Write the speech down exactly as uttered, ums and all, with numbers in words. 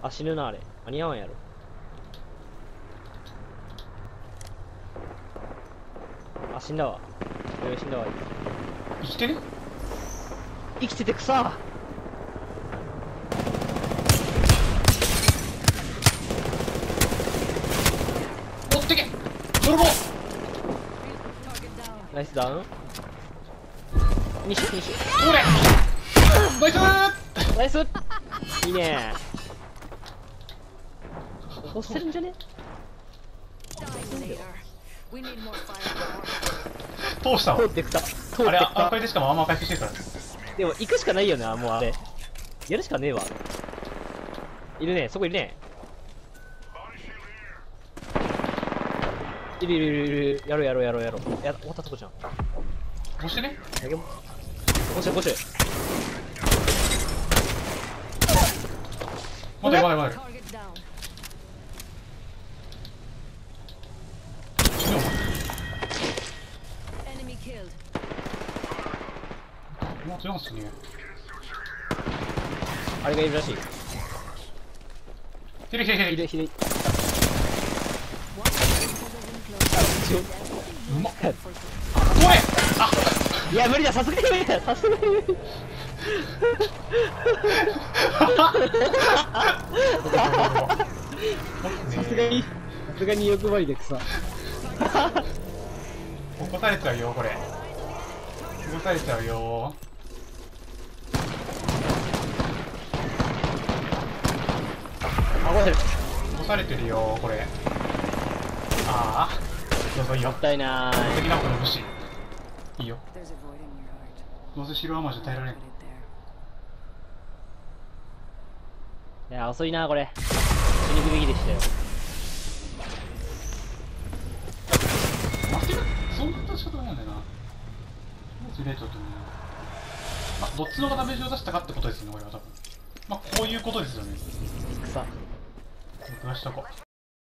あ、死ぬな、あれ。間に合わんやろ。あ、死んだわ。俺死んだわ。 生きてる？ 生きてて草。 持ってけ泥棒。 ナイスダウン。フィニッシュ、フィニッシおれナイスー。 ュ。ナイス。いいね。起こしてるんじゃね？ 通したわ。 通ってくた。通ってくあれ、あたこ。れでしかもあんま回復してるから。 でも行くしかないよな、もうあれ。やるしかねえわ。いるね、そこいるね。いるいるいるいる。やろうやろうやろうやろう。や、終わったとこじゃん。 押してね。 投げも。こしこし。 待て待て待て。もう強いんすね。 あれがいるらしい。 ひれひれひれ。 ひれひれ。 うまっ。おい。あ。 いや無理だ、さすがに無理だ、さすがに無理。さすがに、さすがに欲張りで草。 起こされちゃうよこれ。起こされちゃうよ。 あ、これ。 起こされてるよこれ。ああ。どうぞいいよ。 もったいなーい。 的なこと欲しい。いいよ。どうせ白甘じゃ耐えられん。 いや、遅いな、これ。死に行くべきでしたよ。 待って、そんな出し方なんだよな。ズレートとね。まあ、どっちのがダメージを出したかってことですよね、これは多分。まあ、こういうことですよね。 草。 僕はしとこう。